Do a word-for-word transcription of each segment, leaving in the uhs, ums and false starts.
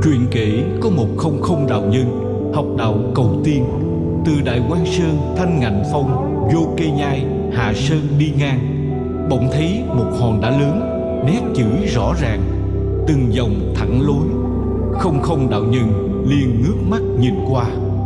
Truyện kể có một không không đạo nhân học đạo cầu tiên, từ Đại Quan Sơn Thanh Ngạnh Phong vô Cây Nhai Hạ Sơn đi ngang, bỗng thấy một hòn đá lớn, nét chữ rõ ràng, từng dòng thẳng lối. Không không đạo nhân liền ngước mắt nhìn qua.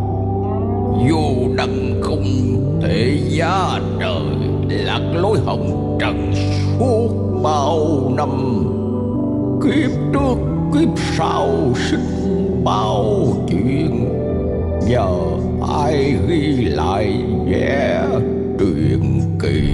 Vô đăng không thể giá trời, lạc lối hồng trần suốt bao năm. Kiếp trước kiếp sau sinh bao chuyện, nhờ ai ghi lại vẻ truyền kỳ.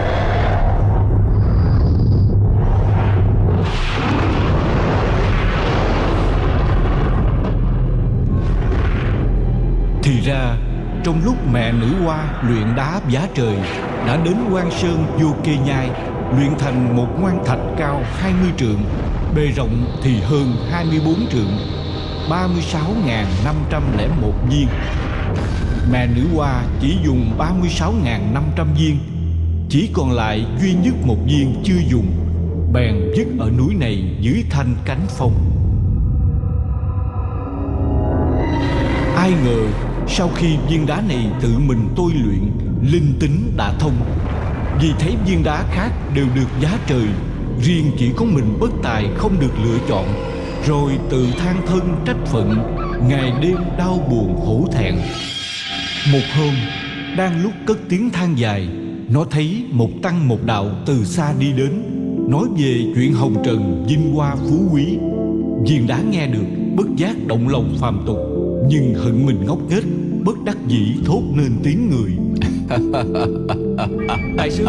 Thì ra trong lúc mẹ nữ hoa luyện đá vá trời, đã đến Quan Sơn vô Cây Nhai luyện thành một ngoan thạch cao hai mươi trượng, bề rộng thì hơn hai mươi bốn trượng, ba mươi sáu nghìn năm trăm lẻ một viên. Mẹ nữ hoa chỉ dùng ba mươi sáu nghìn năm trăm viên, chỉ còn lại duy nhất một viên chưa dùng, bèn vứt ở núi này dưới Thanh Cánh Phong. Ai ngờ sau khi viên đá này tự mình tôi luyện, linh tính đã thông. Vì thấy viên đá khác đều được giá trời, riêng chỉ có mình bất tài không được lựa chọn, rồi tự than thân trách phận, ngày đêm đau buồn hổ thẹn. Một hôm, đang lúc cất tiếng than dài, nó thấy một tăng một đạo từ xa đi đến, nói về chuyện hồng trần vinh hoa phú quý. Viên đá nghe được, bất giác động lòng phàm tục, nhưng hận mình ngốc nghếch, bất đắc dĩ thốt nên tiếng người. Đại sư,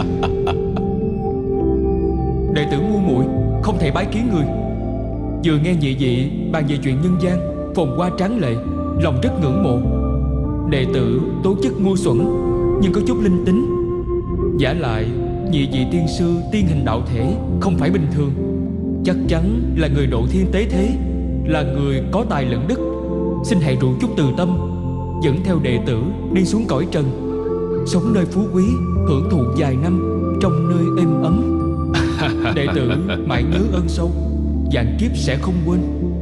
đệ tử ngu muội không thể bái kiến người. Vừa nghe nhị vị bàn về chuyện nhân gian phồn hoa tráng lệ, lòng rất ngưỡng mộ. Đệ tử tố chất ngu xuẩn nhưng có chút linh tính. Giả lại nhị vị tiên sư tiên hình đạo thể không phải bình thường, chắc chắn là người độ thiên tế thế, là người có tài lẫn đức. Xin hãy rủ chút từ tâm, dẫn theo đệ tử đi xuống cõi trần, sống nơi phú quý, hưởng thụ vài năm trong nơi êm ấm. Đệ tử mãi nhớ ơn sâu, vạn kiếp sẽ không quên.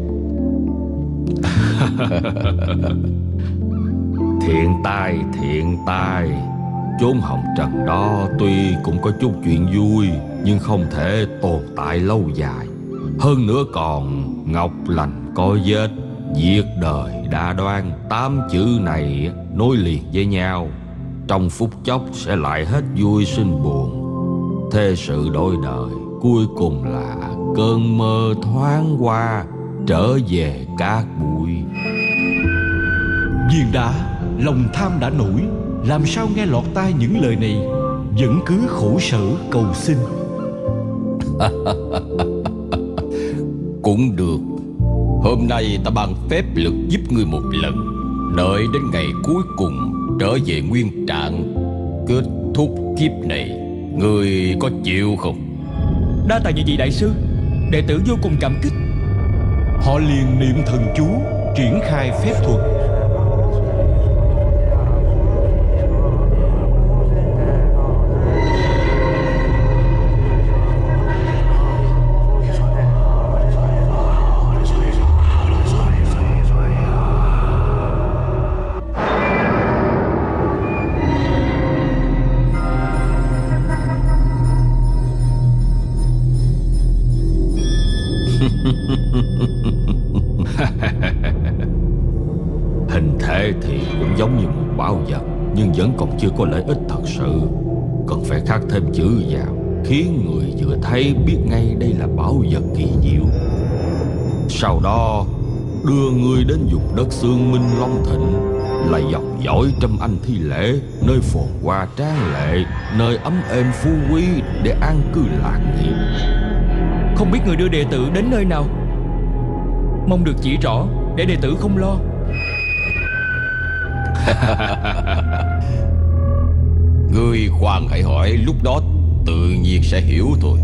Thiện tai, thiện tai. Chốn hồng trần đó tuy cũng có chút chuyện vui, nhưng không thể tồn tại lâu dài. Hơn nữa còn ngọc lành có vết, diệt đời đa đoan. Tám chữ này nối liền với nhau, trong phút chốc sẽ lại hết vui sinh buồn. Thế sự đổi đời, cuối cùng là cơn mơ thoáng qua, trở về cát bụi. Viên đá lòng tham đã nổi, làm sao nghe lọt tai những lời này, vẫn cứ khổ sở cầu xin. Cũng được, hôm nay ta ban phép lực giúp ngươi một lần. Đợi đến ngày cuối cùng trở về nguyên trạng, kết thúc kiếp này, ngươi có chịu không? Đa tạ nhị vị đại sư, đệ tử vô cùng cảm kích. Họ liền niệm thần chú, triển khai phép thuật. Hình thể thì cũng giống như một bảo vật, nhưng vẫn còn chưa có lợi ích thật sự. Cần phải khắc thêm chữ vào, khiến người vừa thấy biết ngay đây là bảo vật kỳ diệu. Sau đó đưa người đến vùng đất Xương Minh Long Thịnh, là dòng dõi Trâm Anh thi lễ, nơi phồn hoa tráng lệ, nơi ấm êm phú quý để an cư lạc nghiệp. Không biết người đưa đệ tử đến nơi nào, mong được chỉ rõ để đệ tử không lo. Ngươi khoan hãy hỏi, lúc đó tự nhiên sẽ hiểu thôi.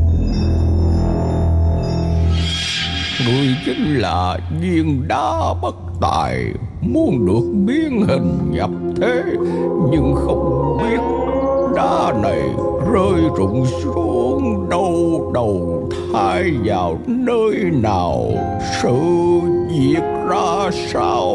Ngươi chính là viên đá bất tài, muốn được biến hình nhập thế, nhưng không biết đá này rơi rụng xuống đâu đầu thai vào nơi nào, sự việc ra sao?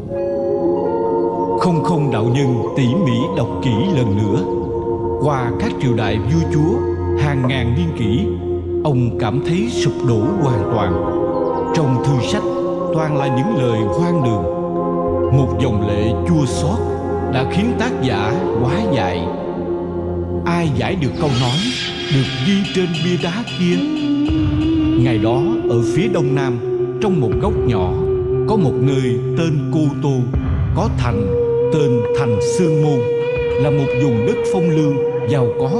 Không không đạo nhân tỉ mỉ đọc kỹ lần nữa. Qua các triều đại vua chúa hàng ngàn niên kỷ, ông cảm thấy sụp đổ hoàn toàn. Trong thư sách toàn là những lời hoang đường. Một dòng lệ chua xót đã khiến tác giả quá dại. Ai giải được câu nói được ghi trên bia đá kia? Ngày đó ở phía đông nam, trong một góc nhỏ, có một nơi tên Cô Tô, có thành tên Thành Sương Môn, là một vùng đất phong lưu giàu có.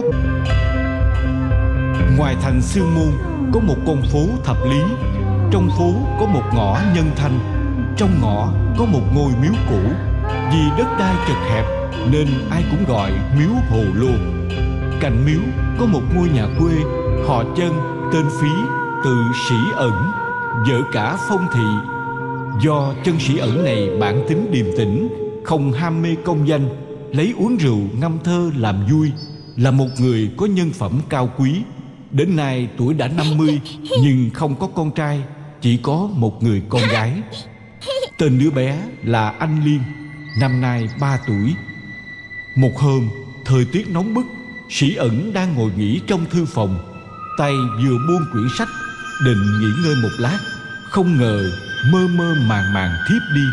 Ngoài thành Sương Môn có một con phố Thập Lý. Trong phố có một ngõ Nhân Thanh. Trong ngõ có một ngôi miếu cũ. Vì đất đai chật hẹp nên ai cũng gọi miếu Hồ Lô. Cạnh miếu có một ngôi nhà quê họ Chân, tên Phí, tự Sĩ Ẩn, vợ cả Phong Thị. Do Chân Sĩ Ẩn này bản tính điềm tĩnh, không ham mê công danh, lấy uống rượu ngâm thơ làm vui, là một người có nhân phẩm cao quý. Đến nay tuổi đã năm mươi nhưng không có con trai, chỉ có một người con gái. Tên đứa bé là Anh Liên, năm nay ba tuổi. Một hôm, thời tiết nóng bức, Sĩ Ẩn đang ngồi nghỉ trong thư phòng, tay vừa buông quyển sách, định nghỉ ngơi một lát, không ngờ mơ mơ màng màng thiếp đi.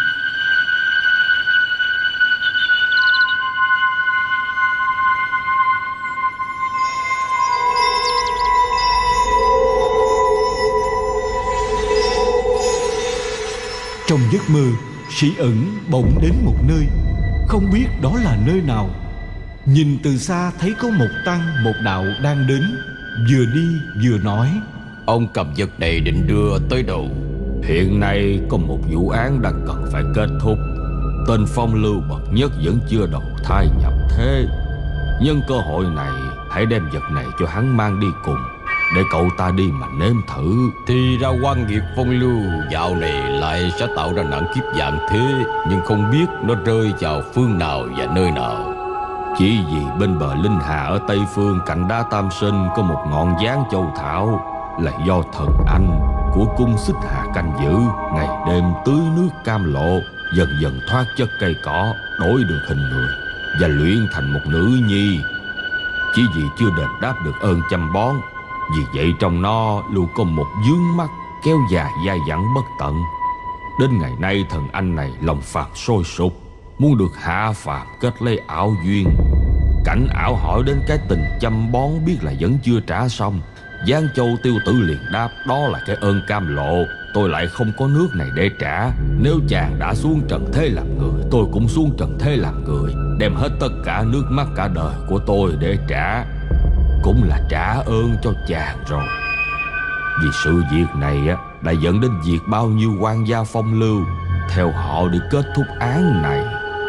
Trong giấc mơ, Sĩ Ẩn bỗng đến một nơi, không biết đó là nơi nào. Nhìn từ xa thấy có một tăng một đạo đang đến, vừa đi vừa nói: Ông cầm vật này định đưa tới đâu? Hiện nay có một vụ án đang cần phải kết thúc. Tên phong lưu bậc nhất vẫn chưa đầu thai nhập thế. Nhân cơ hội này, hãy đem vật này cho hắn mang đi cùng, để cậu ta đi mà nếm thử. Thì ra quan nghiệt phong lưu dạo này lại sẽ tạo ra nạn kiếp dạng thế, nhưng không biết nó rơi vào phương nào và nơi nào. Chỉ vì bên bờ Linh Hà ở Tây Phương cạnh đá Tam Sinh có một ngọn gián châu thảo, là do thần anh của cung Xích Hà canh giữ, ngày đêm tưới nước cam lộ, dần dần thoát chất cây cỏ, đổi được hình người và luyện thành một nữ nhi. Chỉ vì chưa đền đáp được ơn chăm bón, vì vậy trong nó luôn có một vướng mắc kéo dài dai dẳng bất tận. Đến ngày nay thần anh này lòng phàm sôi sục, muốn được hạ phàm kết lấy ảo duyên. Cảnh ảo hỏi đến cái tình chăm bón biết là vẫn chưa trả xong. Giang Châu tiêu tử liền đáp: đó là cái ơn cam lộ, tôi lại không có nước này để trả. Nếu chàng đã xuống trần thế làm người, tôi cũng xuống trần thế làm người, đem hết tất cả nước mắt cả đời của tôi để trả, cũng là trả ơn cho chàng rồi. Vì sự việc này á đã dẫn đến việc bao nhiêu quan gia phong lưu theo họ để kết thúc án này.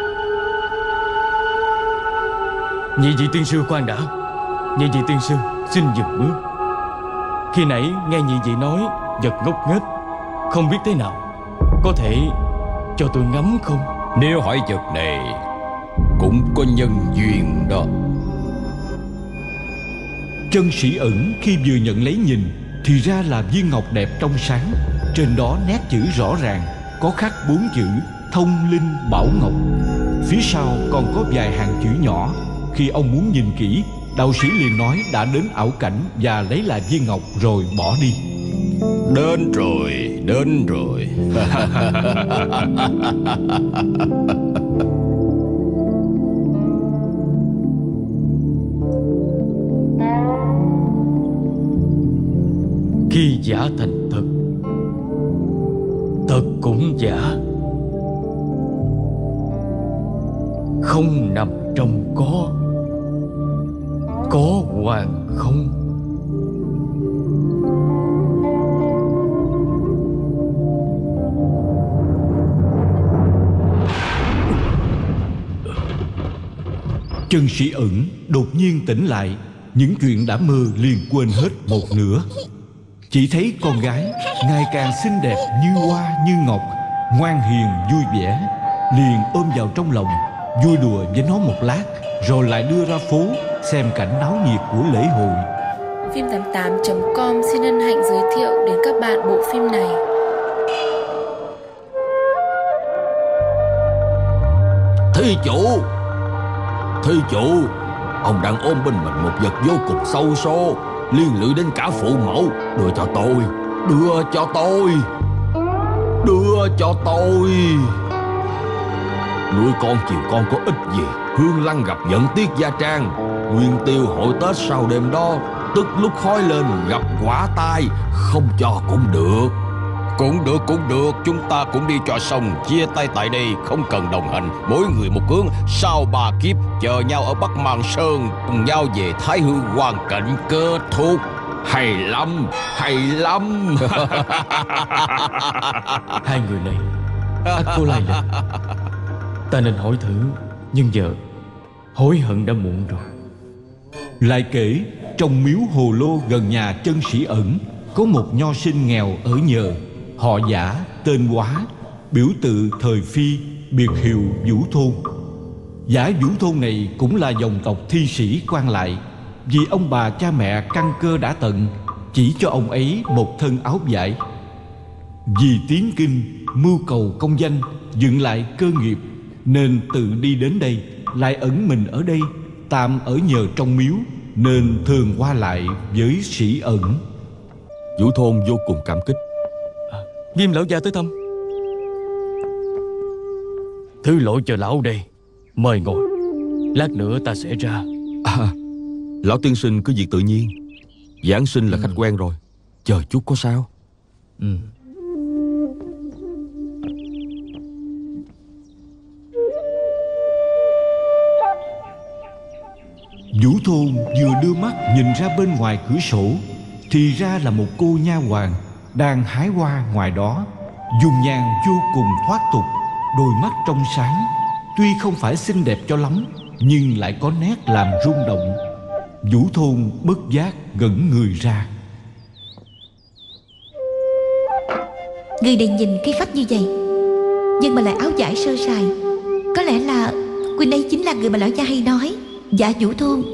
Nhị vị tiên sư khoan đã. Nhị vị tiên sư xin dừng bước. Khi nãy nghe nhị vị nói vật ngốc nghếch, không biết thế nào, có thể cho tôi ngắm không? Nếu hỏi vật này cũng có nhân duyên đó. Chân Sĩ Ẩn khi vừa nhận lấy nhìn thì ra là viên ngọc đẹp trong sáng. Trên đó nét chữ rõ ràng, có khắc bốn chữ Thông Linh Bảo Ngọc. Phía sau còn có vài hàng chữ nhỏ. Khi ông muốn nhìn kỹ, đạo sĩ liền nói đã đến ảo cảnh và lấy lại viên ngọc rồi bỏ đi. Đến rồi, đến rồi. Khi giả thành thật, thật cũng giả. Không nằm trong có, có hoàn không. Chân Sĩ Ẩn đột nhiên tỉnh lại, những chuyện đã mơ liền quên hết một nửa. Chỉ thấy con gái ngày càng xinh đẹp như hoa như ngọc, ngoan hiền vui vẻ, liền ôm vào trong lòng, vui đùa với nó một lát, rồi lại đưa ra phố xem cảnh náo nhiệt của lễ hội. Phim tám tám chấm com xin hân hạnh giới thiệu đến các bạn bộ phim này. Thí chủ, thí chủ, ông đang ôm bên mình một vật vô cùng sâu số, liên lụy đến cả phụ mẫu. Đưa cho tôi, đưa cho tôi, đưa cho tôi. Nuôi con chiều con có ích gì. Hương Lăng gặp giận Tiết Gia Trang, Nguyên Tiêu hội Tết sau đêm đó, tức lúc khói lên gặp quả tai, không cho cũng được. Cũng được, cũng được. Chúng ta cũng đi cho xong, chia tay tại đây, không cần đồng hành, mỗi người một hướng. Sau ba kiếp chờ nhau ở Bắc Màn Sơn, cùng nhau về Thái Hư hoàn cảnh kết thúc. Hay lắm, hay lắm. Hai người này ắt có lai lịch. Ta nên hỏi thử, nhưng giờ hối hận đã muộn rồi. Lại kể, trong miếu Hồ Lô gần nhà Chân Sĩ Ẩn, có một nho sinh nghèo ở nhờ, họ Giả, tên Quá, biểu tự thời Phi, biệt hiệu Vũ Thôn. Giả Vũ Thôn này cũng là dòng tộc thi sĩ quan lại, vì ông bà cha mẹ căn cơ đã tận, chỉ cho ông ấy một thân áo vải. Vì tiến kinh, mưu cầu công danh, dựng lại cơ nghiệp, nên tự đi đến đây, lại ẩn mình ở đây, tạm ở nhờ trong miếu, nên thường qua lại với Sĩ Ẩn. Vũ Thôn vô cùng cảm kích. à, Nghiêm lão gia tới thăm. Thứ lỗi cho lão đây, mời ngồi, lát nữa ta sẽ ra. À, lão tiên sinh cứ việc tự nhiên. Giảng sinh là ừ. khách quen rồi, chờ chút có sao. Ừ. Vũ Thôn vừa đưa mắt nhìn ra bên ngoài cửa sổ, thì ra là một cô nha hoàn đang hái hoa ngoài đó, dung nhan vô cùng thoát tục, đôi mắt trong sáng, tuy không phải xinh đẹp cho lắm, nhưng lại có nét làm rung động. Vũ Thôn bất giác ngẩn người ra. Người này nhìn khí phách như vậy, nhưng mà lại áo vải sơ sài, có lẽ là Quỳnh ấy chính là người mà lão gia hay nói, Giả Vũ Thôn.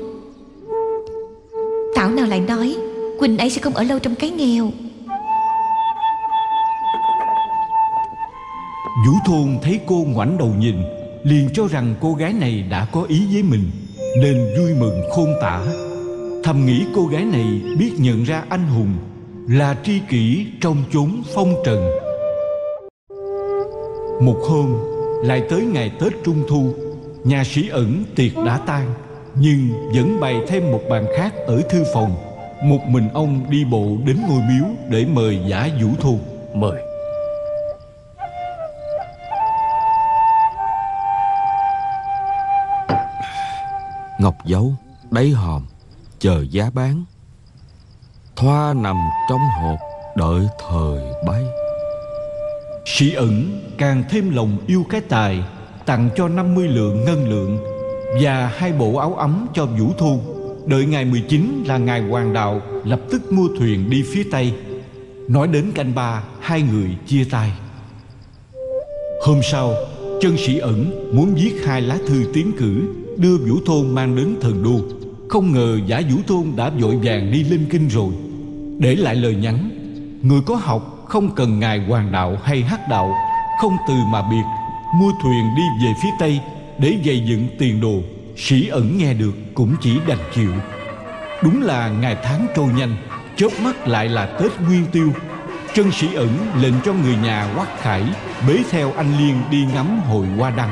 Thảo nào lại nói Quỳnh ấy sẽ không ở lâu trong cái nghèo. Vũ Thôn thấy cô ngoảnh đầu nhìn, liền cho rằng cô gái này đã có ý với mình, nên vui mừng khôn tả. Thầm nghĩ cô gái này biết nhận ra anh hùng, là tri kỷ trong chốn phong trần. Một hôm lại tới ngày Tết Trung Thu, nhà Sĩ Ẩn tiệc đã tan, nhưng vẫn bày thêm một bàn khác ở thư phòng. Một mình ông đi bộ đến ngôi miếu để mời Giả Vũ Thôn. Mời. Ngọc dấu, đáy hòm, chờ giá bán. Thoa nằm trong hộp, đợi thời bay. Sĩ Ẩn càng thêm lòng yêu cái tài, tặng cho năm mươi lượng ngân lượng và hai bộ áo ấm cho Vũ Thôn. Đợi ngày mười chín là ngày hoàng đạo, lập tức mua thuyền đi phía Tây. Nói đến canh ba, hai người chia tay. Hôm sau, Chân Sĩ Ẩn muốn viết hai lá thư tiến cử, đưa Vũ Thôn mang đến thần đô. Không ngờ Giả Vũ Thôn đã vội vàng đi lên kinh rồi, để lại lời nhắn: người có học không cần ngài hoàng đạo hay hắc đạo, không từ mà biệt, mua thuyền đi về phía Tây để gây dựng tiền đồ. Sĩ Ẩn nghe được cũng chỉ đành chịu. Đúng là ngày tháng trôi nhanh, chớp mắt lại là Tết Nguyên Tiêu. Chân Sĩ Ẩn lệnh cho người nhà Hoắc Khải bế theo anh Liên đi ngắm hội hoa đăng.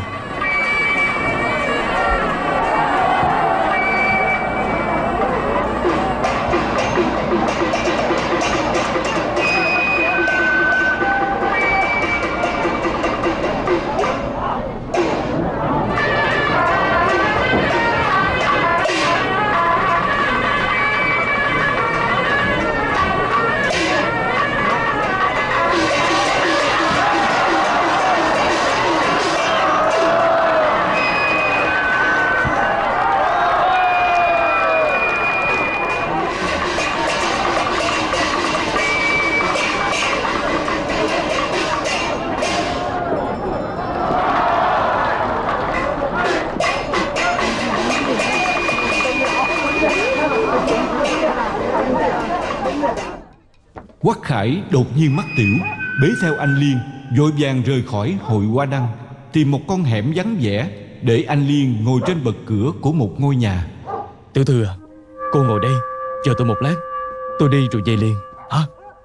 Quách Khải đột nhiên mắc tiểu, bế theo anh Liên vội vàng rời khỏi hội hoa đăng, tìm một con hẻm vắng vẻ để anh Liên ngồi trên bậc cửa của một ngôi nhà. Tiểu Thư à, cô ngồi đây chờ tôi một lát, tôi đi rồi về liền. Hả?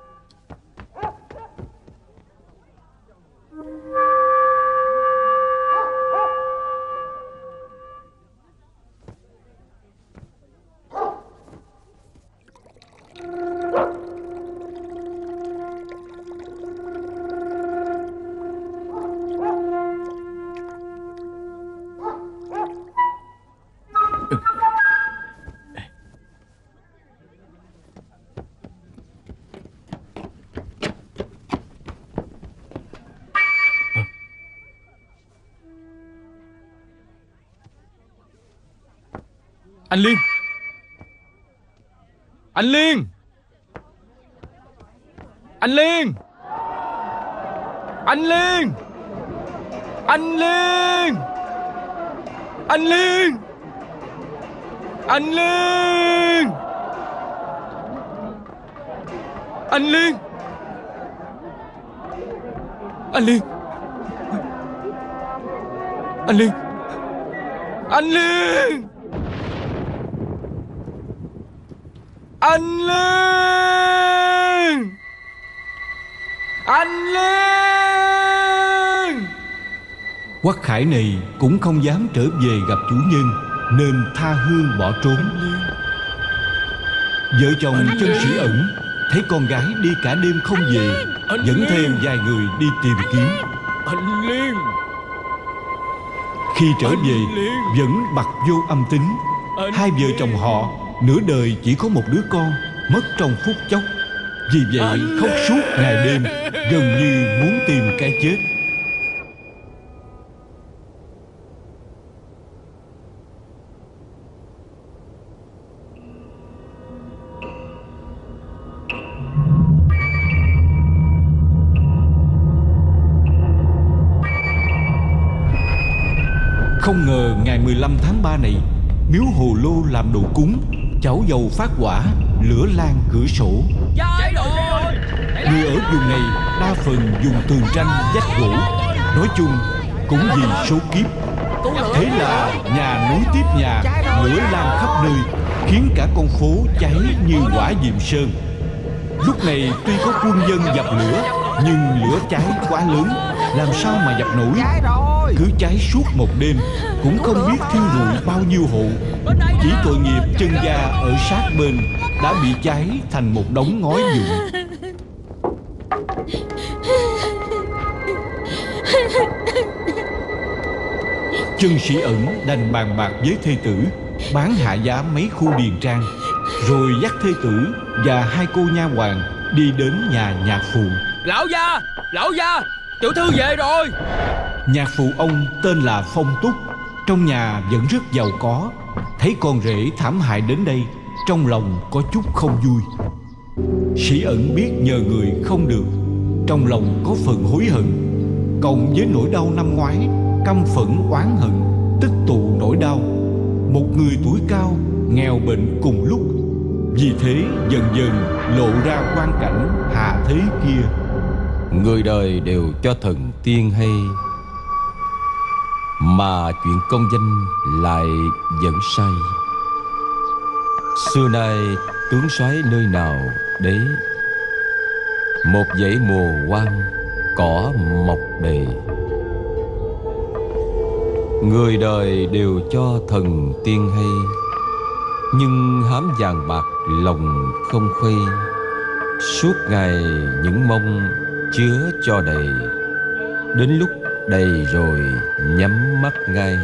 Anh Liên! Anh Liên! Anh Liên! Anh Liên! Anh Liên! Anh Liên! Anh Liên! Anh Liên! Anh Liên! Anh Liên! Anh Liên! Anh Liên! Anh Liên! Quách Khải này cũng không dám trở về gặp chủ nhân, nên tha hương bỏ trốn. Vợ chồng Chân Sĩ Ẩn thấy con gái đi cả đêm không về, dẫn thêm vài người đi tìm kiếm. Anh Liên! Khi trở về vẫn bặt vô âm tính. Hai vợ chồng họ nửa đời chỉ có một đứa con, mất trong phút chốc. Vì vậy khóc suốt ngày đêm, gần như muốn tìm cái chết. Không ngờ ngày mười lăm tháng ba này, miếu Hồ Lô làm đồ cúng, chảo dầu phát hỏa, lửa lan cửa sổ. Người ở vùng này đa phần dùng tường tranh vách gỗ, nói chung cũng vì số kiếp. Thế là nhà nối tiếp nhà, lửa lan khắp nơi, khiến cả con phố cháy như quả diệm sơn. Lúc này tuy có quân dân dập lửa, nhưng lửa cháy quá lớn, làm sao mà dập nổi. Cứ cháy suốt một đêm, cũng không biết thiêu rụi bao nhiêu hộ. Chỉ tội nghiệp Chân gia ở sát bên đã bị cháy thành một đống ngói vụn. Chân Sĩ Ẩn đành bàn bạc với thê tử, bán hạ giá mấy khu điền trang, rồi dắt thê tử và hai cô nha hoàn đi đến nhà nhạc phụ. Lão gia! Lão gia! Tiểu thư về rồi! Nhạc phụ ông tên là Phong Túc, trong nhà vẫn rất giàu có. Thấy con rể thảm hại đến đây, trong lòng có chút không vui. Sĩ Ẩn biết nhờ người không được, trong lòng có phần hối hận, cộng với nỗi đau năm ngoái, căm phẫn oán hận tích tụ nỗi đau. Một người tuổi cao, nghèo bệnh cùng lúc, vì thế dần dần lộ ra quan cảnh hạ thế kia. Người đời đều cho thần tiên hay, mà chuyện công danh lại vẫn sai. Xưa nay tướng soái nơi nào đấy, một dãy mùa hoang cỏ mọc đầy. Người đời đều cho thần tiên hay, nhưng hám vàng bạc lòng không khuây. Suốt ngày những mong chứa cho đầy, đến lúc đầy rồi nhắm mắt ngay.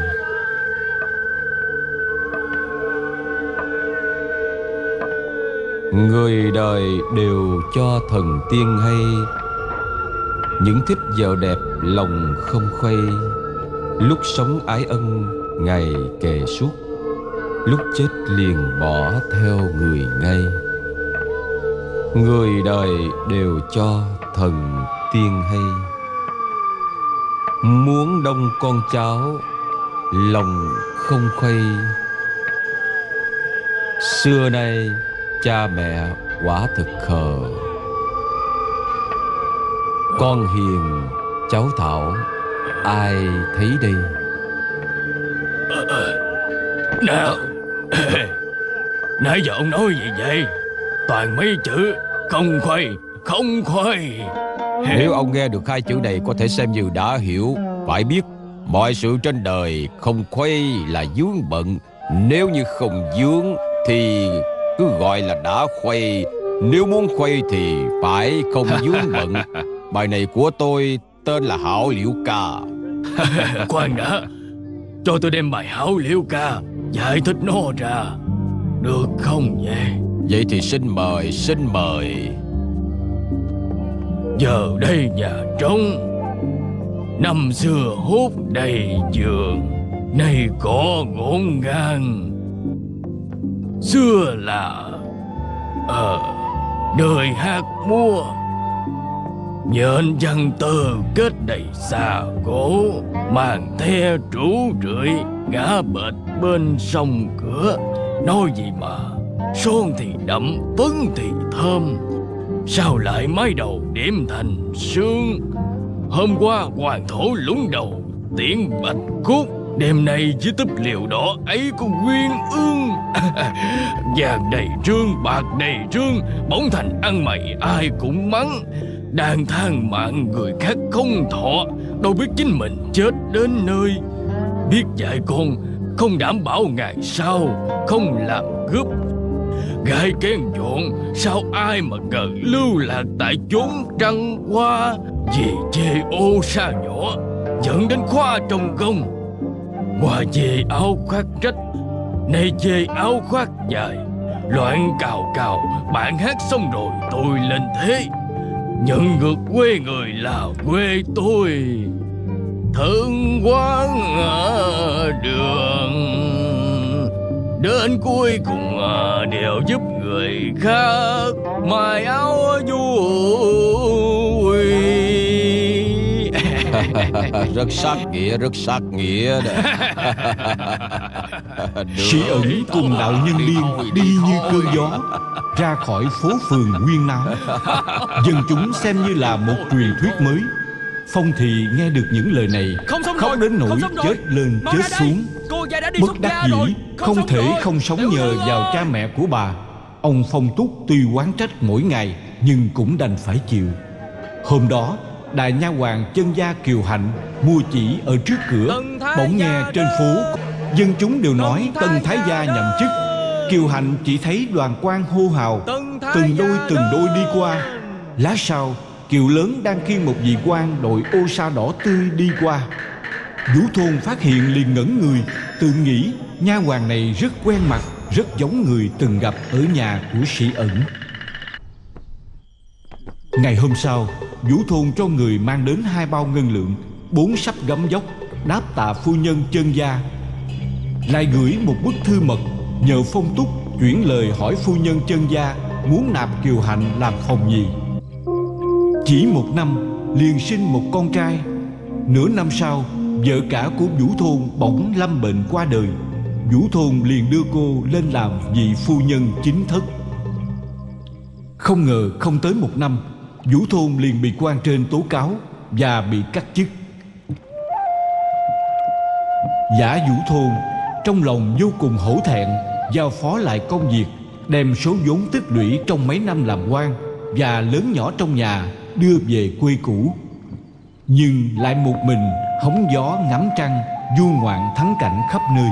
Người đời đều cho thần tiên hay, những thích vợ đẹp lòng không khuây. Lúc sống ái ân ngày kề suốt, lúc chết liền bỏ theo người ngay. Người đời đều cho thần tiên hay, muốn đông con cháu lòng không khuây. Xưa nay cha mẹ quả thực khờ, Con Hiền, cháu Thảo, ai thấy đây? Nào, nãy giờ ông nói gì vậy? Toàn mấy chữ không khuây, không khuây. Nếu ông nghe được hai chữ này có thể xem như đã hiểu. Phải biết mọi sự trên đời không khuây là vướng bận. Nếu như không vướng thì cứ gọi là đã khuây. Nếu muốn khuây thì phải không vướng bận. Bài này của tôi tên là Hảo Liễu Ca. Khoan đã, cho tôi đem bài Hảo Liễu Ca giải thích nó ra, được không vậy? Vậy thì xin mời, xin mời. Giờ đây nhà trống, năm xưa hút đầy giường, nay có ngổn ngang. Xưa là Ờ đời hát múa, nhện văn tơ kết đầy xà gỗ, màn the trũ rượi ngã bệt bên sông cửa. Nói gì mà son thì đậm, phấn thì thơm, sao lại mái đầu điểm thành sương. Hôm qua hoàng thổ lúng đầu tiễn bạch cốt, đêm nay với túp liều đỏ ấy có quyên ương. Vàng đầy trương, bạc đầy trương, bỗng thành ăn mày ai cũng mắng. Đang than mạng người khác không thọ, đâu biết chính mình chết đến nơi. Biết dạy con không đảm bảo ngày sau không làm cướp, gái kén dọn sao ai mà ngờ lưu lạc tại chốn trăng hoa. Vì chê ô sa nhỏ dẫn đến khoa trồng công, qua chê áo khoác rách, nay chê áo khoác dài. Loạn cào cào bạn hát xong rồi tôi lên thế, nhận ngược quê người là quê tôi. Thân quán ở đường đến cuối cùng đều giúp người khác mài áo vui. Rất sát nghĩa, rất sát nghĩa. Sĩ ẩn cùng đạo nhân liên đi như cơn gió ra khỏi phố phường huyên náo. Dân chúng xem như là một truyền thuyết mới. Phong thì nghe được những lời này, Không xong khóc rồi, đến nỗi không xong rồi. chết lên Mau chết ra đây. xuống. Cô gia đã đi Bất xuất đắc gia dĩ rồi. không xong thể rồi. không sống Tiểu nhờ thư vào ơi. cha mẹ của bà. Ông Phong Túc tuy oán trách mỗi ngày nhưng cũng đành phải chịu. Hôm đó đại nha hoàn chân gia Kiều Hạnh mua chỉ ở trước cửa. Tân thái Bỗng nghe gia trên đến. phố dân chúng đều nói Tân Tân thái Thái gia gia nhậm đến. chức. Kiều Hạnh chỉ thấy đoàn quan hô hào, Tân thái từng đôi gia từng đôi đi đến. qua. Lát sau Kiều Lớn đang khiêng một vị quan đội ô sa đỏ tươi đi qua. Vũ Thôn phát hiện liền ngẩn người, tự nghĩ nha hoàn này rất quen mặt, rất giống người từng gặp ở nhà của Sĩ Ẩn. Ngày hôm sau, Vũ Thôn cho người mang đến hai bao ngân lượng, bốn sắp gấm dốc đáp tạ phu nhân Chân gia, lại gửi một bức thư mật nhờ Phong Túc chuyển lời hỏi phu nhân Chân gia muốn nạp Kiều Hạnh làm phòng gì. Chỉ một năm liền sinh một con trai. Nửa năm sau, vợ cả của Vũ Thôn bỗng lâm bệnh qua đời. Vũ Thôn liền đưa cô lên làm vị phu nhân chính thất. Không ngờ không tới một năm, Vũ Thôn liền bị quan trên tố cáo và bị cắt chức. Giả Vũ Thôn trong lòng vô cùng hổ thẹn, giao phó lại công việc, đem số vốn tích lũy trong mấy năm làm quan và lớn nhỏ trong nhà đưa về quê cũ. Nhưng lại một mình hóng gió ngắm trăng, du ngoạn thắng cảnh khắp nơi.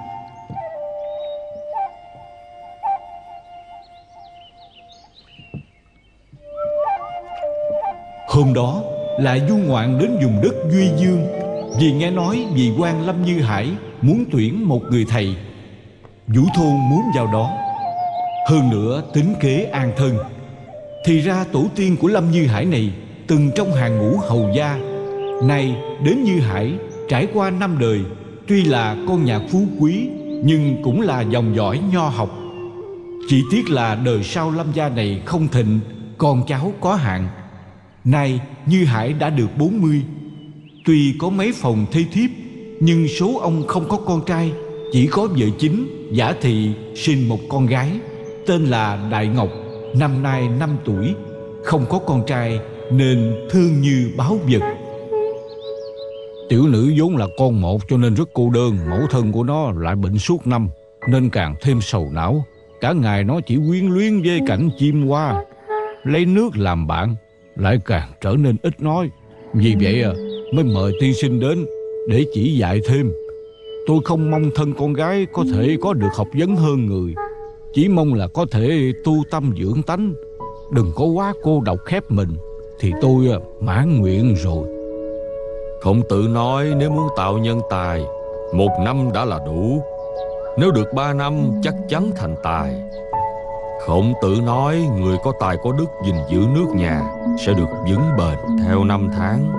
Hôm đó lại du ngoạn đến vùng đất Duy Dương, vì nghe nói vị quan Lâm Như Hải muốn tuyển một người thầy. Vũ Thôn muốn vào đó, hơn nữa tính kế an thân. Thì ra tổ tiên của Lâm Như Hải này từng trong hàng ngũ hầu gia, nay đến Như Hải trải qua năm đời, tuy là con nhà phú quý nhưng cũng là dòng dõi nho học. Chỉ tiếc là đời sau Lâm gia này không thịnh, con cháu có hạn. Nay Như Hải đã được bốn mươi, tuy có mấy phòng thê thiếp, nhưng số ông không có con trai, chỉ có vợ chính Giả Thị sinh một con gái tên là Đại Ngọc, năm nay năm tuổi, không có con trai nên thương như báu vật. Tiểu nữ vốn là con một cho nên rất cô đơn. Mẫu thân của nó lại bệnh suốt năm nên càng thêm sầu não. Cả ngày nó chỉ quyến luyến với cảnh chim hoa, lấy nước làm bạn, lại càng trở nên ít nói. Vì vậy à, mới mời tiên sinh đến để chỉ dạy thêm. Tôi không mong thân con gái có thể có được học vấn hơn người, chỉ mong là có thể tu tâm dưỡng tánh, đừng có quá cô độc khép mình, thì tôi à, mãn nguyện rồi. Khổng Tử nói nếu muốn tạo nhân tài, một năm đã là đủ. Nếu được ba năm chắc chắn thành tài. Khổng Tử nói người có tài có đức gìn giữ nước nhà sẽ được vững bền theo năm tháng.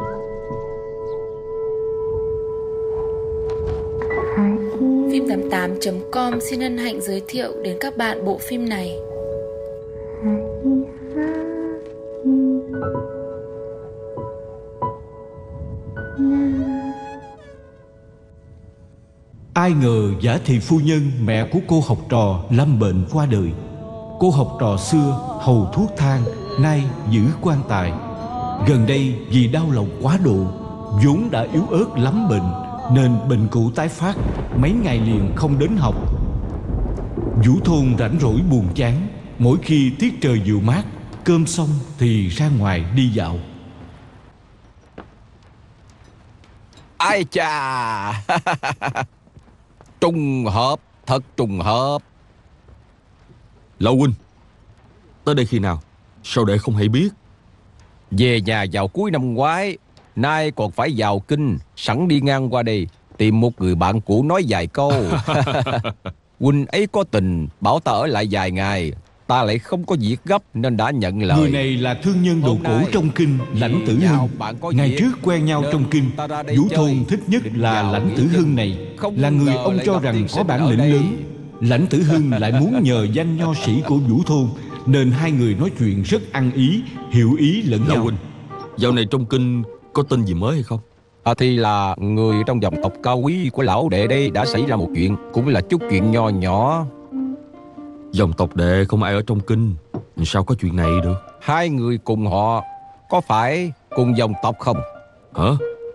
Phim tám tám chấm com xin hân hạnh giới thiệu đến các bạn bộ phim này. Ai ngờ Giả Thị phu nhân, mẹ của cô học trò, lâm bệnh qua đời. Cô học trò xưa hầu thuốc thang, nay giữ quan tài. Gần đây vì đau lòng quá độ, vốn đã yếu ớt lắm bệnh, nên bệnh cũ tái phát, mấy ngày liền không đến học. Vũ Thôn rảnh rỗi buồn chán, mỗi khi tiết trời dịu mát, cơm xong thì ra ngoài đi dạo. Ai chà, trùng hợp, thật trùng hợp. Lão huynh, tới đây khi nào? Sao để không hay biết? Về nhà vào cuối năm ngoái, nay còn phải vào kinh, sẵn đi ngang qua đây tìm một người bạn cũ nói vài câu. Huynh ấy có tình, bảo ta ở lại vài ngày. Ta lại không có việc gấp nên đã nhận lời. Người này là thương nhân đồ cổ trong kinh, Lãnh Tử Hưng. Ngày trước quen nhau trong kinh, Vũ Thôn thích nhất là Lãnh Tử Hưng này, là người ông cho rằng có bản lĩnh lớn. Lãnh Tử Hưng lại muốn nhờ danh nho sĩ của Vũ Thôn, nên hai người nói chuyện rất ăn ý, hiểu ý lẫn nhau. Huynh, dạo này trong kinh có tin gì mới hay không? À, thì là người trong dòng tộc cao quý của lão đệ đây đã xảy ra một chuyện, cũng là chút chuyện nho nhỏ. Dòng tộc đệ không ai ở trong kinh, sao có chuyện này được? Hai người cùng họ, có phải cùng dòng tộc không? Hả?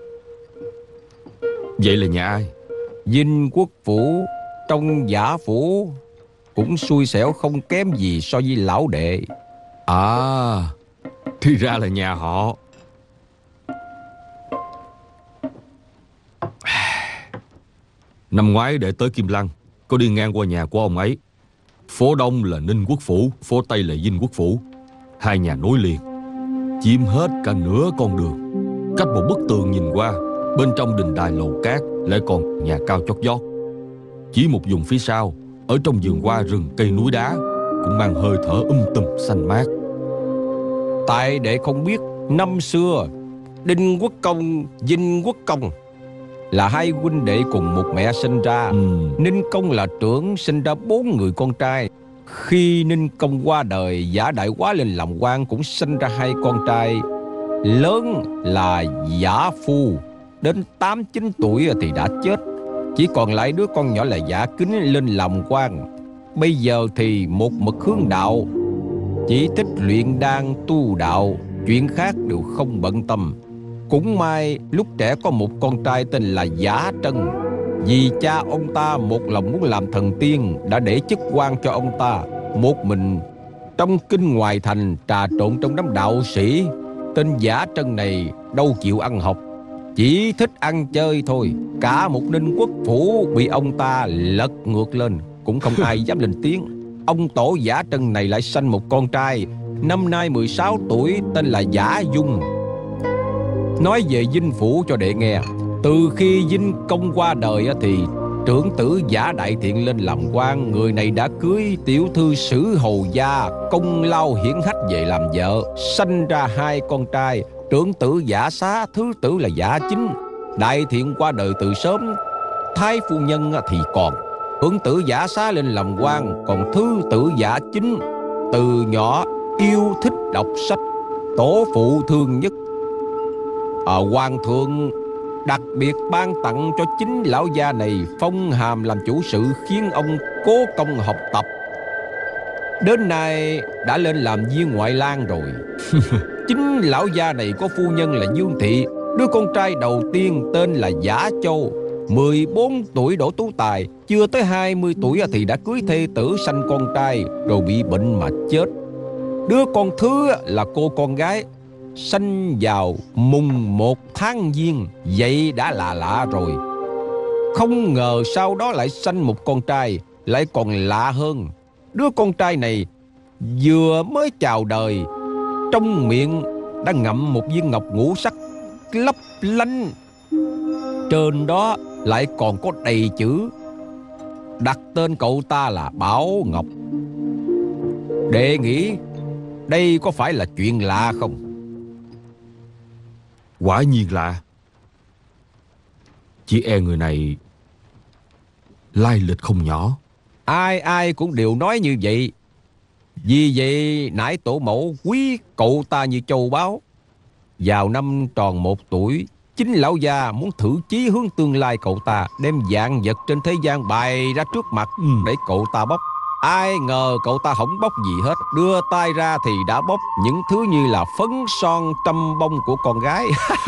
Vậy là nhà ai? Dinh Quốc phủ trong Giả phủ cũng xui xẻo không kém gì so với lão đệ. À, thì ra là nhà họ. Năm ngoái đệ tới Kim Lăng, có đi ngang qua nhà của ông ấy. Phố Đông là Ninh Quốc phủ, phố Tây là Dinh Quốc phủ. Hai nhà nối liền, chiếm hết cả nửa con đường. Cách một bức tường nhìn qua, bên trong đình đài lầu cát lại còn nhà cao chót vót. Chỉ một vùng phía sau, ở trong vườn hoa rừng cây núi đá, cũng mang hơi thở um tùm xanh mát. Tại đệ không biết, năm xưa Đinh Quốc Công, Dinh Quốc Công là hai huynh đệ cùng một mẹ sinh ra. ừ. Ninh Công là trưởng, sinh ra bốn người con trai. Khi Ninh Công qua đời, Giả Đại quá lên làm quan cũng sinh ra hai con trai. Lớn là Giả Phu, đến tám chín tuổi thì đã chết. Chỉ còn lại đứa con nhỏ là Giả Kính lên làm quan. Bây giờ thì một mực hướng đạo, chỉ thích luyện đan tu đạo, chuyện khác đều không bận tâm. Cũng may lúc trẻ có một con trai tên là Giả Trân. Vì cha ông ta một lòng muốn làm thần tiên, đã để chức quan cho ông ta. Một mình trong kinh ngoài thành trà trộn trong đám đạo sĩ. Tên Giả Trân này đâu chịu ăn học, chỉ thích ăn chơi thôi. Cả một Ninh Quốc phủ bị ông ta lật ngược lên, cũng không ai dám lên tiếng. Ông tổ Giả Trân này lại sanh một con trai, năm nay mười sáu tuổi, tên là Giả Dung. Nói về Dinh phủ cho đệ nghe. Từ khi Dinh Công qua đời thì trưởng tử Giả Đại Thiện lên làm quan. Người này đã cưới tiểu thư Sử Hầu Gia, công lao hiển hách về làm vợ, sanh ra hai con trai. Trưởng tử Giả Xá, thứ tử là Giả Chính. Đại Thiện qua đời từ sớm, thái phu nhân thì còn. Trưởng tử Giả Xá lên làm quan, còn thứ tử Giả Chính từ nhỏ yêu thích đọc sách, tổ phụ thương nhất. À, hoàng thượng đặc biệt ban tặng cho chính lão gia này phong hàm làm chủ sự, khiến ông cố công học tập. Đến nay đã lên làm viên ngoại lang rồi. Chính lão gia này có phu nhân là Dương Thị. Đứa con trai đầu tiên tên là Giả Châu, mười bốn tuổi đỗ tú tài. Chưa tới hai mươi tuổi thì đã cưới thê tử, sanh con trai, rồi bị bệnh mà chết. Đứa con thứ là cô con gái, sanh vào mùng một tháng Giêng. Vậy đã là lạ rồi. Không ngờ sau đó lại sanh một con trai. Lại còn lạ hơn, đứa con trai này vừa mới chào đời, trong miệng đã ngậm một viên ngọc ngũ sắc lấp lánh. Trên đó lại còn có đầy chữ, đặt tên cậu ta là Bảo Ngọc. Đệ nghĩ đây có phải là chuyện lạ không? Quả nhiên lạ. Chỉ e người này lai lịch không nhỏ. Ai ai cũng đều nói như vậy. Vì vậy nãy tổ mẫu quý cậu ta như châu báu. Vào năm tròn một tuổi, chính lão gia muốn thử chí hướng tương lai cậu ta, đem vạn vật trên thế gian bày ra trước mặt ừ. để cậu ta bóc. Ai ngờ cậu ta không bóc gì hết. Đưa tay ra thì đã bóc những thứ như là phấn son trăm bông của con gái.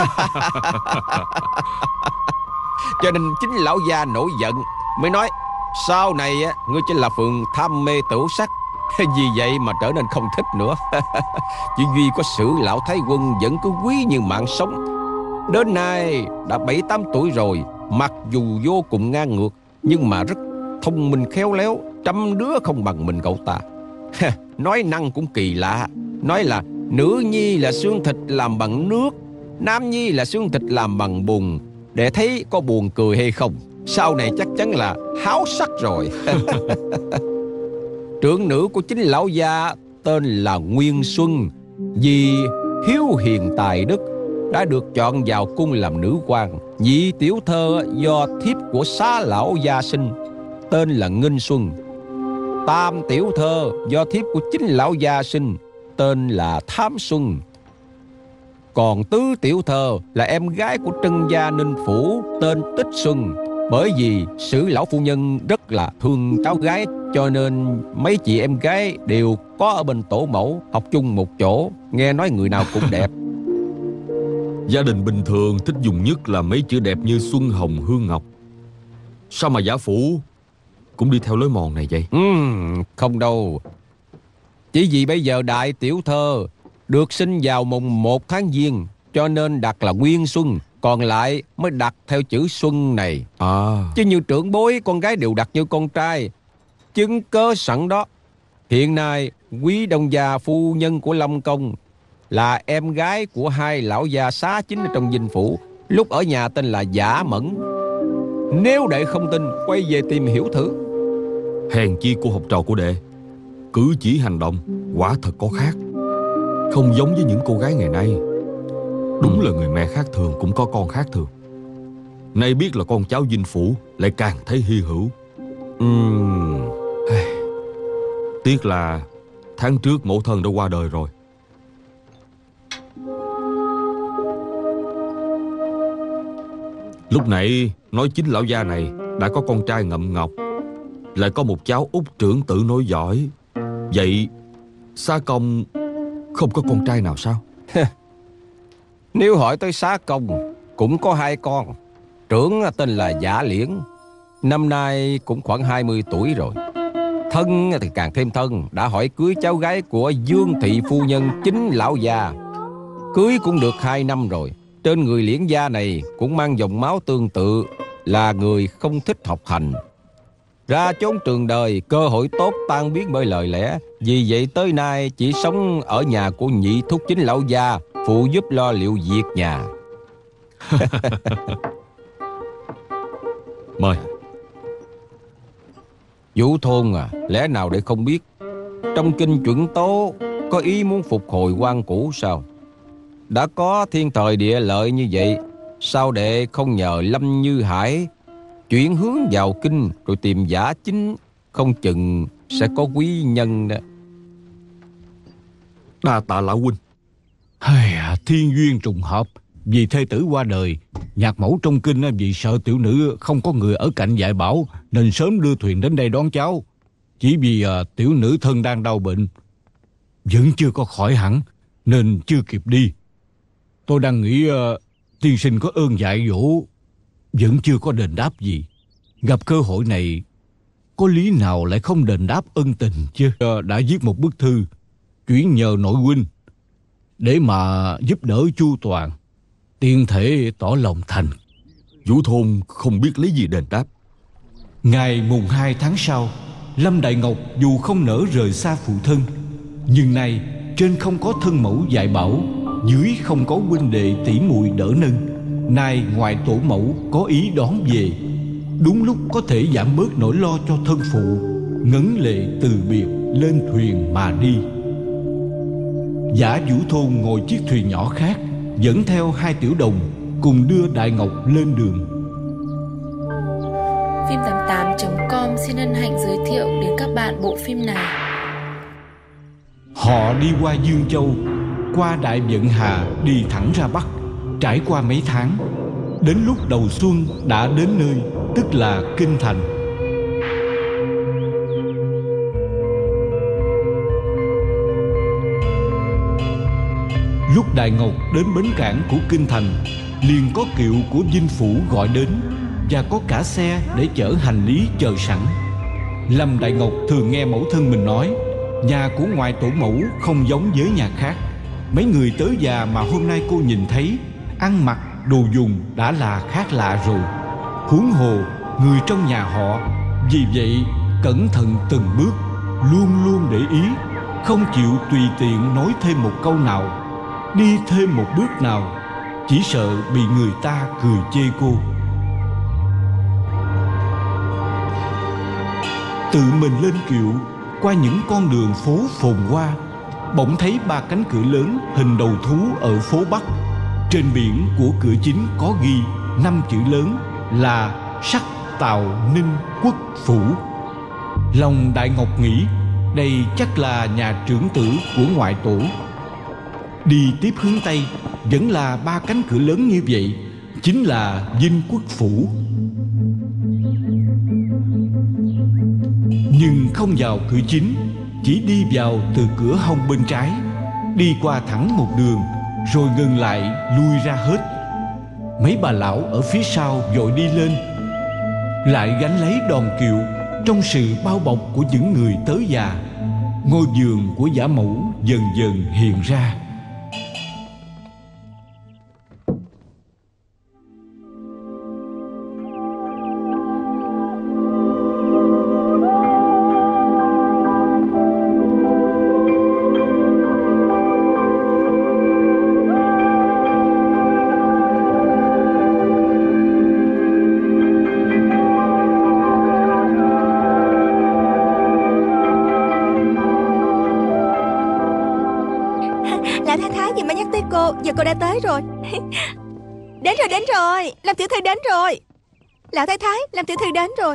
Cho nên chính lão gia nổi giận, mới nói sau này ngươi chính là phường tham mê tửu sắc. Vì vậy mà trở nên không thích nữa. Chỉ duy có Sử lão thái quân vẫn cứ quý như mạng sống. Đến nay đã bảy tám tuổi rồi, mặc dù vô cùng ngang ngược, nhưng mà rất thông minh khéo léo, trăm đứa không bằng mình cậu ta. Nói năng cũng kỳ lạ. Nói là nữ nhi là xương thịt làm bằng nước, nam nhi là xương thịt làm bằng bùn. Để thấy có buồn cười hay không? Sau này chắc chắn là háo sắc rồi. Trưởng nữ của chính lão gia tên là Nguyên Xuân. Vì hiếu hiền tài đức đã được chọn vào cung làm nữ quan. Nhị tiểu thơ do thiếp của Xá lão gia sinh, tên là Nghinh Xuân. Tam tiểu thơ do thiếp của chính lão gia sinh, tên là Thám Xuân. Còn tứ tiểu thơ là em gái của Trân gia Ninh Phủ, tên Tích Xuân. Bởi vì Sử lão phu nhân rất là thương cháu gái, cho nên mấy chị em gái đều có ở bên tổ mẫu, học chung một chỗ. Nghe nói người nào cũng đẹp. Gia đình bình thường thích dùng nhất là mấy chữ đẹp như Xuân Hồng Hương Ngọc. Sao mà giả phủ cũng đi theo lối mòn này vậy? uhm, Không đâu. Chỉ vì bây giờ đại tiểu thơ được sinh vào mùng một tháng Giêng, cho nên đặt là Nguyên Xuân. Còn lại mới đặt theo chữ Xuân này à. Chứ như trưởng bối con gái đều đặt như con trai. Chứng cớ sẵn đó. Hiện nay quý đông gia phu nhân của Lâm Công là em gái của hai lão gia xá chính ở trong dinh phủ, lúc ở nhà tên là Giả Mẫn. Nếu đệ không tin, quay về tìm hiểu thử. Hèn chi cô học trò của đệ cử chỉ hành động quả thật có khác, không giống với những cô gái ngày nay. Đúng là người mẹ khác thường cũng có con khác thường. Nay biết là con cháu dinh phủ, lại càng thấy hy hữu. uhm. Tiếc là tháng trước mẫu thân đã qua đời rồi. Lúc nãy nói chính lão gia này đã có con trai ngậm ngọc, lại có một cháu út trưởng tử nối dõi. Vậy Xá Công không có con trai nào sao? Nếu hỏi tới Xá Công, cũng có hai con. Trưởng tên là Giả Liễn, năm nay cũng khoảng hai mươi tuổi rồi. Thân thì càng thêm thân, đã hỏi cưới cháu gái của Dương thị phu nhân chính lão gia. Cưới cũng được hai năm rồi. Trên người Liễn gia này cũng mang dòng máu tương tự, là người không thích học hành. Ra chốn trường đời, cơ hội tốt tan biến bởi lời lẽ. Vì vậy tới nay chỉ sống ở nhà của nhị thúc chính lão gia, phụ giúp lo liệu việc nhà. Mời. Vũ Thôn à, lẽ nào để không biết? Trong kinh Chuẩn Tố có ý muốn phục hồi quan cũ sao? Đã có thiên thời địa lợi như vậy, sao đệ không nhờ Lâm Như Hải chuyển hướng vào kinh rồi tìm Giả Chính, không chừng sẽ có quý nhân đó. Đa tạ lão huynh. Thiên duyên trùng hợp. Vì thê tử qua đời, nhạc mẫu trong kinh vì sợ tiểu nữ không có người ở cạnh dạy bảo, nên sớm đưa thuyền đến đây đón cháu. Chỉ vì uh, tiểu nữ thân đang đau bệnh, vẫn chưa có khỏi hẳn, nên chưa kịp đi. Tôi đang nghĩ uh, tiên sinh có ơn dạy dỗ, vẫn chưa có đền đáp gì. Gặp cơ hội này, có lý nào lại không đền đáp ân tình chứ? Uh, đã viết một bức thư chuyển nhờ nội huynh để mà giúp đỡ chu toàn, tiện thể tỏ lòng thành. Vũ Thôn không biết lấy gì đền đáp. Ngày mùng hai tháng sau, Lâm Đại Ngọc dù không nỡ rời xa phụ thân, nhưng nay trên không có thân mẫu dạy bảo, dưới không có huynh đệ tỷ muội đỡ nâng, nay ngoài tổ mẫu có ý đón về, đúng lúc có thể giảm bớt nỗi lo cho thân phụ. Ngấn lệ từ biệt, lên thuyền mà đi. Giả Vũ Thôn ngồi chiếc thuyền nhỏ khác, dẫn theo hai tiểu đồng cùng đưa Đại Ngọc lên đường. Phim tám tám chấm com xin hân hạnh giới thiệu đến các bạn bộ phim này. Họ đi qua Dương Châu, qua Đại Vận Hà, đi thẳng ra Bắc. Trải qua mấy tháng, đến lúc đầu xuân đã đến nơi, tức là Kinh Thành. Lúc Đại Ngọc đến bến cảng của Kinh Thành, liền có kiệu của dinh phủ gọi đến, và có cả xe để chở hành lý chờ sẵn. Lâm Đại Ngọc thường nghe mẫu thân mình nói, nhà của ngoại tổ mẫu không giống với nhà khác. Mấy người tới già mà hôm nay cô nhìn thấy, ăn mặc, đồ dùng đã là khác lạ rồi, huống hồ người trong nhà họ. Vì vậy cẩn thận từng bước, luôn luôn để ý, không chịu tùy tiện nói thêm một câu nào, đi thêm một bước nào, chỉ sợ bị người ta cười chê cô. Tự mình lên kiệu, qua những con đường phố phồn hoa, bỗng thấy ba cánh cửa lớn hình đầu thú ở phố Bắc. Trên biển của cửa chính có ghi năm chữ lớn là Sắc Tào Ninh Quốc Phủ. Lòng Đại Ngọc nghĩ đây chắc là nhà trưởng tử của ngoại tổ. Đi tiếp hướng Tây vẫn là ba cánh cửa lớn như vậy, chính là Dinh Quốc Phủ. Nhưng không vào cửa chính, chỉ đi vào từ cửa hông bên trái, đi qua thẳng một đường, rồi ngừng lại lui ra hết. Mấy bà lão ở phía sau vội đi lên, lại gánh lấy đòn kiệu trong sự bao bọc của những người tới già. Ngôi vườn của giả mẫu dần dần hiện ra. Giờ cô đã tới rồi. Đến rồi, đến rồi. Làm tiểu thư đến rồi. Lão thái thái, làm tiểu thư đến rồi.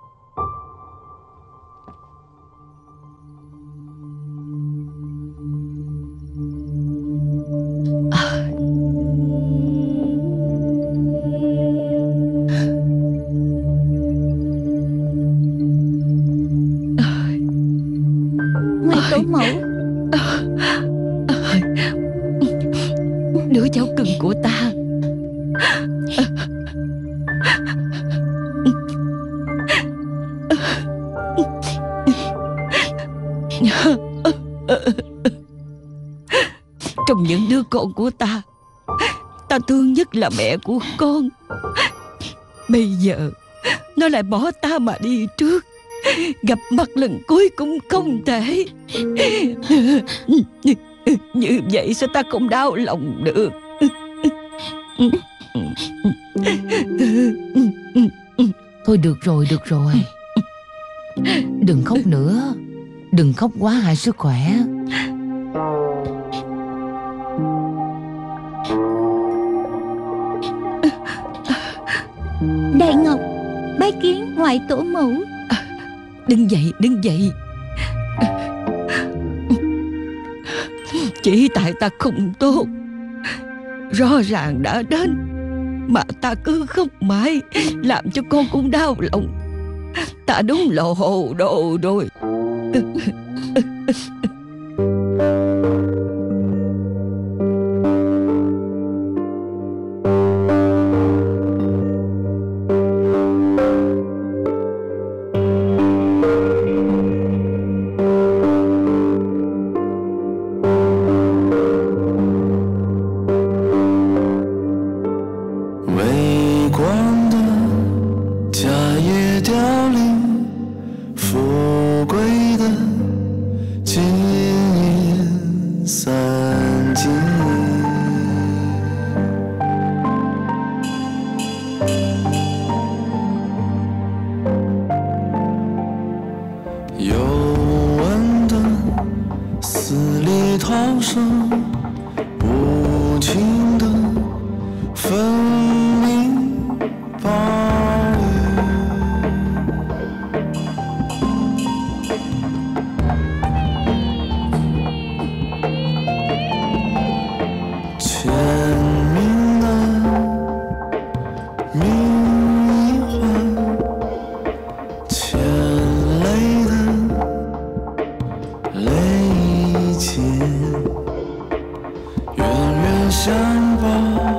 Ngoại tổ mẫu, đứa cháu cưng của ta. Trong những đứa con của ta, ta thương nhất là mẹ của con. Bây giờ nó lại bỏ ta mà đi trước, gặp mặt lần cuối cũng không thể. Như vậy sao ta không đau lòng được. Thôi được rồi, được rồi. Đừng khóc nữa. Đừng khóc quá hại sức khỏe. Đại Ngọc bái kiến ngoại tổ mẫu. Đứng dậy, đứng dậy. Chỉ tại ta không tốt, rõ ràng đã đến mà ta cứ khóc mãi, làm cho con cũng đau lòng. Ta đúng là hồ đồ rồi. 情的分明暴雨，签名的谜幻，牵泪的泪结，远远相抱。